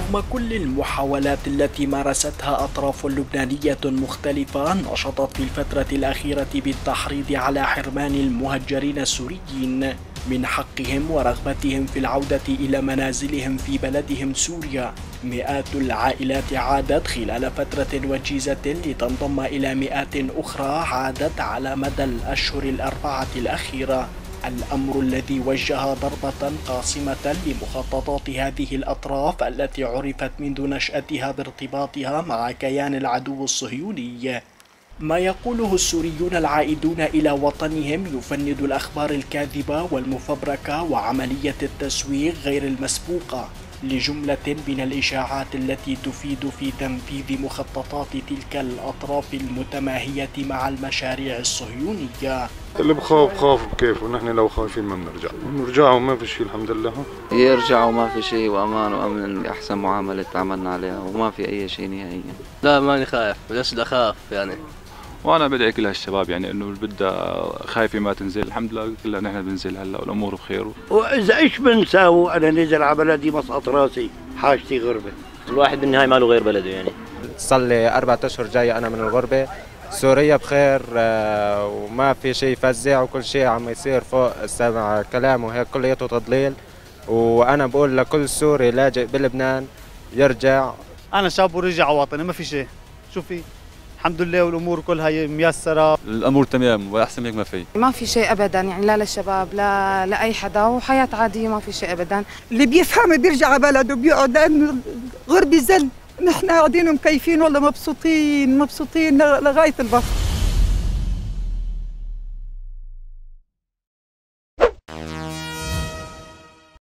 رغم كل المحاولات التي مارستها أطراف لبنانية مختلفة نشطت في الفترة الأخيرة بالتحريض على حرمان المهجرين السوريين من حقهم ورغبتهم في العودة إلى منازلهم في بلدهم سوريا. مئات العائلات عادت خلال فترة وجيزة لتنضم إلى مئات أخرى عادت على مدى الأشهر الأربعة الأخيرة، الأمر الذي وجه ضربة قاصمة لمخططات هذه الأطراف التي عرفت منذ نشأتها بارتباطها مع كيان العدو الصهيوني. ما يقوله السوريون العائدون إلى وطنهم يفند الأخبار الكاذبة والمفبركة وعملية التسويق غير المسبوقة لجملة من الإشاعات التي تفيد في تنفيذ مخططات تلك الأطراف المتماهية مع المشاريع الصهيونية. اللي بخاف بكيف، ونحن لو خايفين ما بنرجع وما في شيء الحمد لله. يرجعوا ما في شيء وأمان وأمن، أحسن معاملة تعاملنا عليها وما في أي شيء نهائيا. لا ماني خايف، ليش بدي أخاف يعني. وانا بدعي كل هالشباب يعني انه اللي بدها خايفه ما تنزل، الحمد لله كلنا نحن بننزل هلا والامور بخير. واذا ايش بنساوي انا نزل على بلدي مسقط راسي، حاجتي غربه. الواحد بالنهايه ما له غير بلده يعني. صار لي 4 أشهر جاي انا من الغربه. سوريا بخير وما في شيء يفزع وكل شيء عم يصير فوق السمع كلام وهيك كلياته تضليل، وانا بقول لكل سوري لاجئ بلبنان يرجع. انا شاب ورجع وطني ما في شيء. شوفي الحمد لله والامور كلها ميسره، الامور تمام واحسن هيك ما في شيء ابدا يعني، لا للشباب لا لاي حدا، وحياه عاديه ما في شيء ابدا. اللي بيفهم بيرجع على بلده بيقعد، لانه غربي زل، نحن قاعدين مكيفين والله مبسوطين لغايه البسط.